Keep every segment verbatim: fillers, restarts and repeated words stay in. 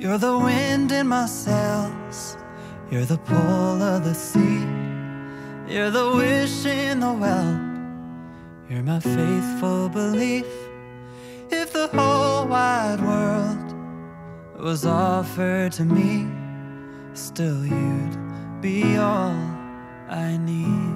You're the wind in my sails, you're the pull of the sea, you're the wish in the well, you're my faithful belief. If the whole wide world was offered to me, still you'd be all I need.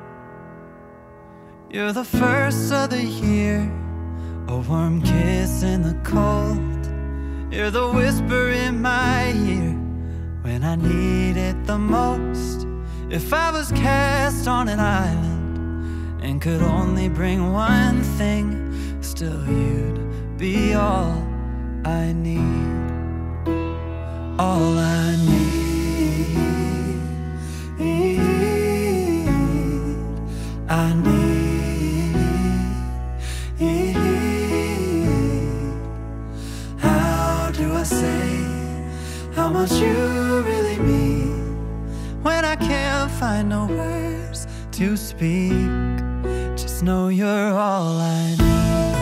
You're the first of the year, a warm kiss in the cold. You're the whisper in my ear when I need it the most. If I was cast on an island and could only bring one thing, still you'd be all I need. All I need, I need. How do I say how much you really mean when I can't find no words to speak? Just know you're all I need.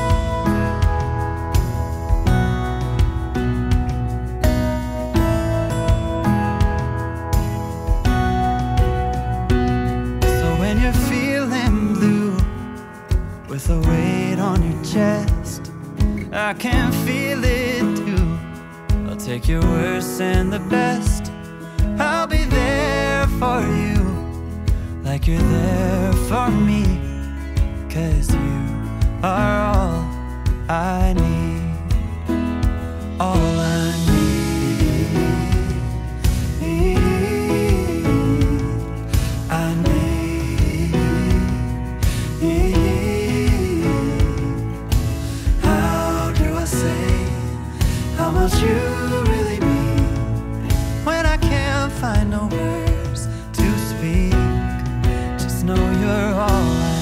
With a weight on your chest, I can feel it too. I'll take your worst and the best. I'll be there for you, like you're there for me, 'cause you are all I need. All I need, I need. How much you really mean when I can't find no words to speak. Just know you're all I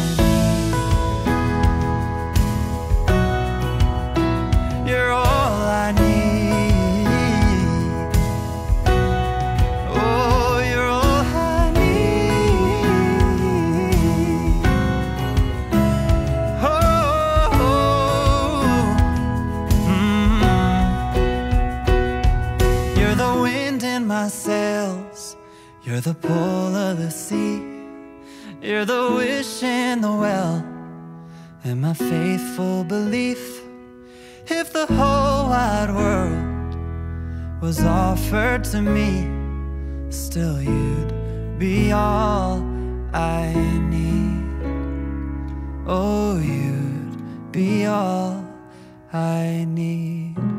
need. You're all I need. Oh, you're all I need. Oh, my sails, you're the pull of the sea, you're the wish in the well, and my faithful belief. If the whole wide world was offered to me, still you'd be all I need. Oh, you'd be all I need.